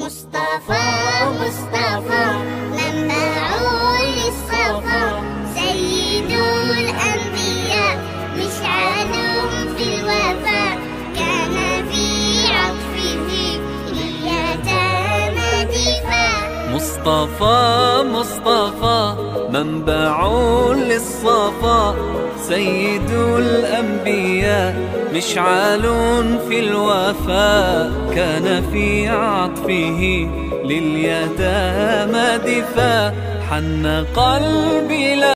مصطفى مصطفى منبع للصفا، سيد الأنبياء مشعل في الوفاء، كان في عطفه لليتامى دفاع. مصطفى مصطفى منبع للصفا، سيد الأنبياء مشعل في الوفاء، كان في عطفه لليتامى دفاع. حن قلبي